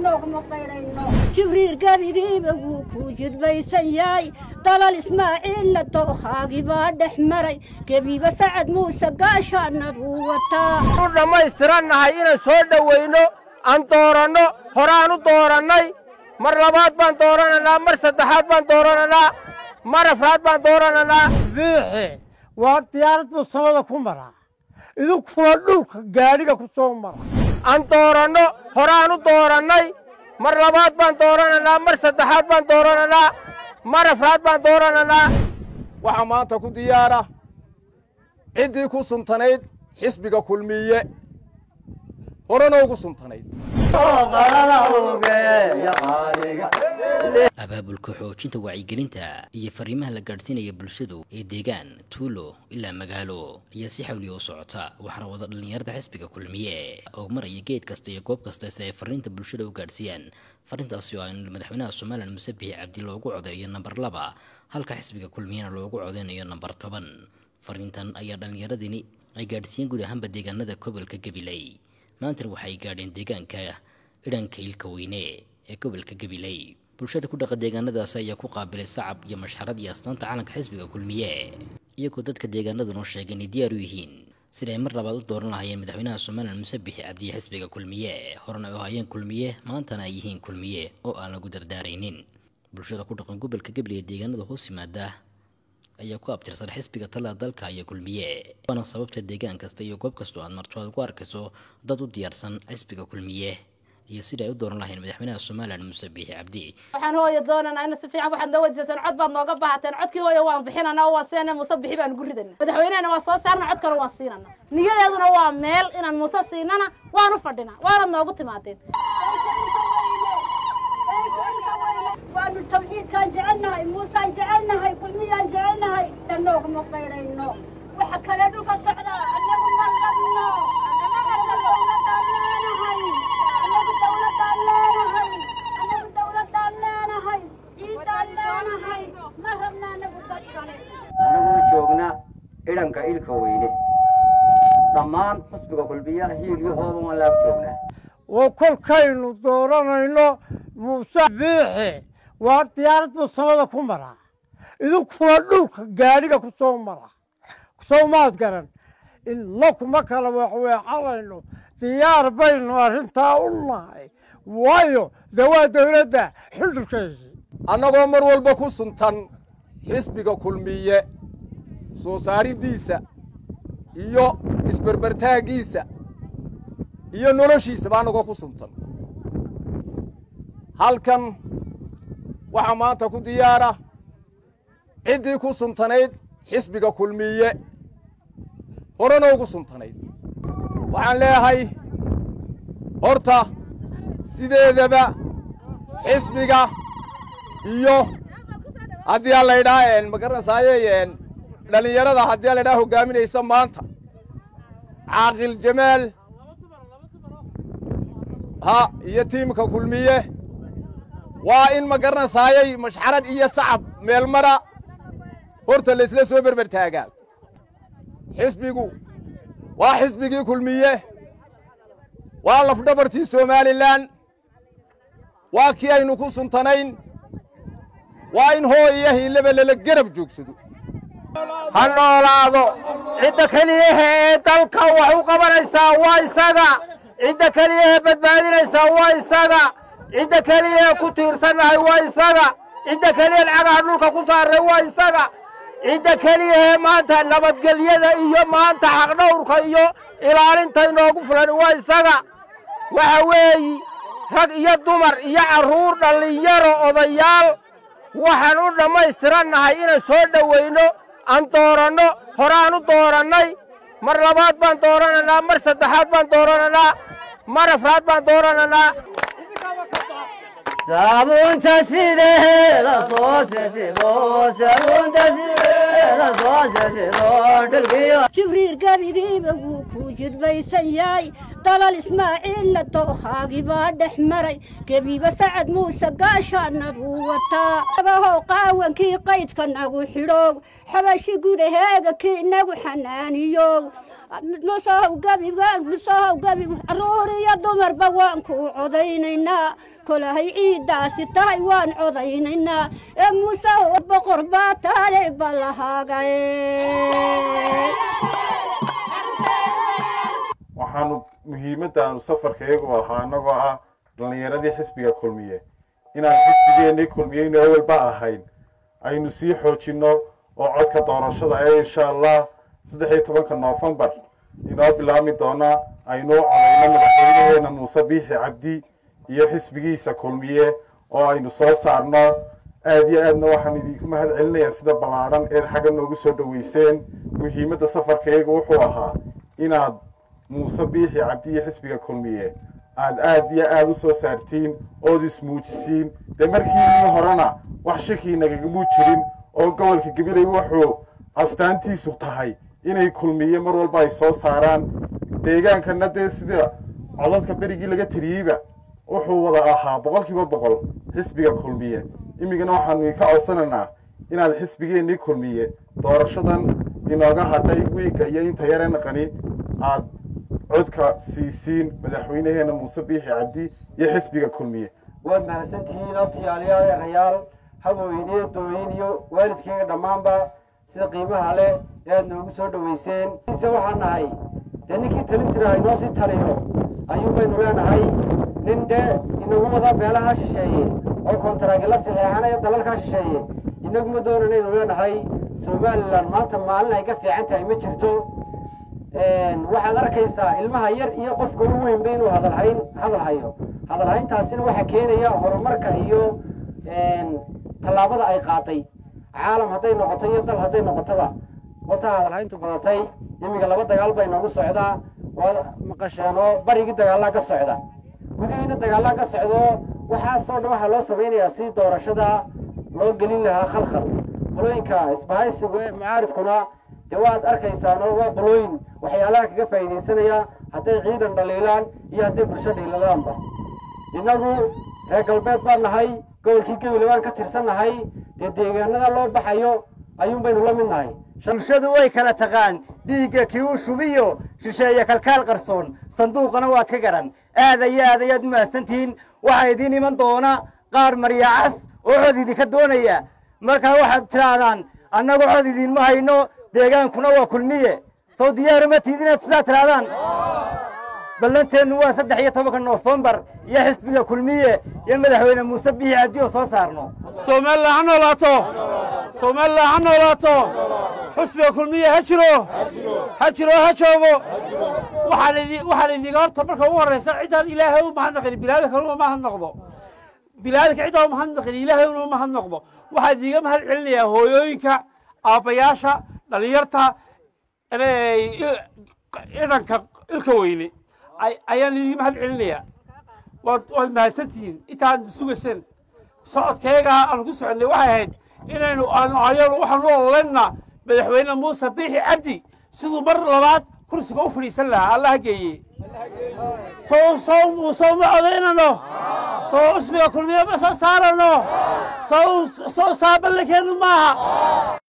جبريل قريب وكوجد بيسياي طلال إسماعيل لتوخاقي بعد حمري كبيبة سعد موسى قاشان ندوتا كنا ما يسترنا هاينا سودا وينو أن تورانو هرانو توراناي مرلبات بان تورانا مر صدحات بان تورانا مر أفراد بان تورانا بيحي وارتيارت بالصمد كمرا إذا كفردوك قاريك كسومرا أن تورانو هرانو توراناي مرلبات بان تورانا مر صدحات بان تورانا مر أفراد بان تورانا وحمانتا كو ديارة عندي كو سنتنيد حسبك كلمية هرانو كو سنتنيد abaabulka xoojinta wacyigelinta iyo fariimaha la gaadhsiinaya bulshadu ee deegaan tuulo ilaa magaalo ayaa si xawli u socota waxaana wada dhalinyarada xisbiga kulmiye oo maraya geed kasta iyo goob kasta si ay fariinta bulshada u gaadhsiiyaan fariintaasi oo aan madaxweynaha Soomaaliya Muuse Biixi Cabdi loogu codeeyo number 2 halka xisbiga kulmiyana loogu codeynayo number 10 fariintan ayaa dhalinyaradini ay gaadhsiiyeen guud ahaan deegaanada gobolka Gabiley maanta waxay gaadheen deegaanka idanka ilka weyne ee gobolka Gabiley bulshada ku dhaqan deegaanadaas ayaa ku qaabilay sacab iyo mashxarad iyo astaanta calanka xisbiga kulmiye iyagoo dadka deegaanada noo sheegay in diyaar u yihiin siday mar labaad u dooran lahaayeen madaxweynaha Soomaaliya Muuse Biixi Cabdi xisbiga kulmiye horena u hayeen kulmiye maantana ay yihiin kulmiye oo aan lagu dardaaraynin bulshada ku dhaqan gobolka Gabiley deegaanada hoos yimaada ayaa ku abtirsan xisbiga talada dalka iyo kulmiye wana sababta deegaan kasta iyo goob kasta oo aad marto ku arkayso dad u diyaarsan xisbiga kulmiye iyo sida ay dooran lahayn madaxweynaha Soomaaliya Muuse Biixi Cabdi waxaan hooyo doonana in si fiican waxaad noo wajahsan cod baad nooga baahateen codkii hooyo waan bixinana waa seenay Muuse Biixi baan ugu ridana madaxweynahana waa soo saarna codkana waan siinana niyadeeduna waa meel inaan Muuse siinana waan u fadhina waana noogu timaadeen وأن التوحيد كان جعلناها موسى جعلناها كلمية جعلناها لأنه مقبلينه وحكى لدوك السعداء أنه مغلبنا joogna idanka ilka weyne dhammaan xisbiga kulmiye hiilyahooda waan la joognaa وكلكaynu dooranayno Muuse Biixi waartiyarad samada ku mara idinku dhulka gaariga ku soo mara Soomaad garan in lokuma kala wax calayno diyaar baynu arinta u nahay waayo dawladda xilkeedii annagoo mar walba ku suntan xisbiga kulmiye soo saaridiisa iyo isbarbartaagiisa iyo noloshiisa baan uga ku suntan halkan waxa maanta ku diyaara cidii ku suntanayd xisbiga kulmiye horena ugu suntanayd waxaan leeyahay horta sideedaba xisbiga iyo haddii la yidhaahdo magaranaysaayeen dhalinyarada haddii la yidhaahdo hogaaminaysa maanta caaqil jamaal ها يتيمك كلمية وإن ما قرنا سايي مشحرد إيا صعب ميل مرة هورتا لسلا سوبر برتاقال حسبيقو وحسبيقي كلمية والله فدبرتي سومالي لان واكي أي نكو سنتنين وإن هو إياه اللبل للقرب جوكسدو هنولادو عندك هليه تلقى وحو قبريسا وايساقا عند كليه بدبادينيسا waa isaga عند كليه ku tiirsanahay waa isaga عند كليه lacagaha dhulka ku saaray waa isaga عند كليه maanta nabadgelyada iyo maanta xaq dhowrka iyo ilaalinta inoogu fulan waa isaga waxa weey rag iyo dumar iyo caruur dhalinyaro odayaal waxaan u dhamaystiranahay inaan soo dhaweyno aan doorano horaan u dooranay mar labaad baan doorananaa mar saddexaad baan doorananaa mar afraad baan doorananaa saabunta sideeda soo sesibo saabunta sideeda soo sesibo dhulkiyo جبريل قريب وكوجد بيسياي طلال إسماعيل لتوخاقي بعد حمري كبيبة سعد موسى قاشان ندوتا هو قاون كي قيد كان نقو حروق حباشي قوده هاقا كي نقو حنانيو مساو قبي روري يا دمر بوانكو عضينينا كل هي عيدا ستاي وان عضينينا مساو بقربات علي بلهاقاي waxaanu muhiimadda safarkaygu ahaa anagoo ah dhallinyaradii xisbiga kulmiye inaan xisbigeennii kulmiyeyna awalba ahayn aynu sii xoojinno oo codka doorashada ee insha allah 13 Noofembar inoo bilaabmi doona aynu codayno madaxweynaheena Muuse Biixi Cabdi iyo xisbigiisa kulmiye oo aynu soo saarno aad iyo aadna waxaan idinku mahad celinayaa sida ballaaran ee xagga noogu soo dhaweyseen muhiimadda safarkaygu wuxuu ahaa inaad Muuse Biixi Cabdi iyo xisbiga kulmiye aad iyo aad u soo saartiin oo ismuujisiin de markii horena wax shaki nagaga muujirin oo gobolka Gabiley wuxuu astaantiisu tahay inay kulmiye mar walba ay soo saaraan deegaankana de sida codadka berigii laga tiriyayba wuxuu wada ahaa 100% xisbiga kulmiye imigana waxaanu ka codsanaynaa inaad xisbigeennii kulmiye doorashadan inooga hadhay wiiga iyo inta yareen qani aad codka siisiin madaxweynaheena Muuse Biixi Cabdi iyo xisbiga kulmiye waad mahadsantihiin abtiyaalayaal rayaal haweeney dooyin iyo waalidkayga dhamaanba sida qiimaha leh ee noogu soo dhaweyseen waxaan nahay ninkii talin tiray noo si taliyo ayuu baynu leenahay nin de inagu wada beelaha shisheeye oo kontraag la saxeexanaya dalalka shisheeye inagu ma doonayno leenahay Soomaaliland maanta maalin ay ka fiican tahay ma jirto waxaad arkaysaa ilmaha yar iyo qofka ugu weyn baynu hadal hayntaasina waxa keenaya horumarka iyo talaabada ay qaatay caalam haday noqoto iyo dal haday noqotoba wata hadal hayntu badatay imiga laba dagaal bay nagu socdaa waa maqashaano barigi dagaal ka socda gudihiina dagaal ka socdo waxa soo dhawaha loo sameeyaa si doorashada loo gelin lahaa khalkhal qolooyinka isbahaysiga mucaaridkuna jawaad arkaysaan oo qolooyin waxyaalaha kaga faa'iideysanaya haday ciidan dhaliilaan iyo haday bulshada dhaliilaanba inagu reer galbeed baan nahay gobolkii Gabiley waan ka tirsanahay deegaanada loo baxayo ayuun baynu la mid nahay bulshadu way kala taqaan dhiigga kii uu shubiyo shisheeye kalkaal qarsoon sanduuqana waad ka garan aad ayaad mahadsantiin waxa idin iman doona qaar maryaacas oo cod idinka doonaya marka waxaad tiraadaan annagu cod idin ma hayno deegaankuna waa kulmiye soo diyaar ma tiidina tiraadaan ballanteenu waa 13 Noofembar iyo xisbiga kulmiye iyo madaxweyne Muuse Biixi Cabdi oo soo saarno Soomaaliland ha noolaato xisbiga kulmiye ha joogo waxaan idin horta marka ugu horeysa cidaan ilaahay u mahadnaqin bilaadka uma mahadnaqdo bilaadka cidaan u mahadnaqin ilaahay uma mahadnaqdo waxaan idiga mahad celinayaa hooyooyinka aabayaasha dhalinyarta idanka ilka weyne ayaan idiga mahad celinayaa waad mahadsantihiin intaan sugayseen socodkayga aan ku soconay waxay ahayd inaynu ayanu waxaanu ololeyna madaxweyne Muuse Biixi Cabdi siduu mar labaad kursiga u fadhiisan lahaa Allah geeyey soo ma codaynano soo xisbiga kulmiye ma soo saarano soo saabalkeenu maaha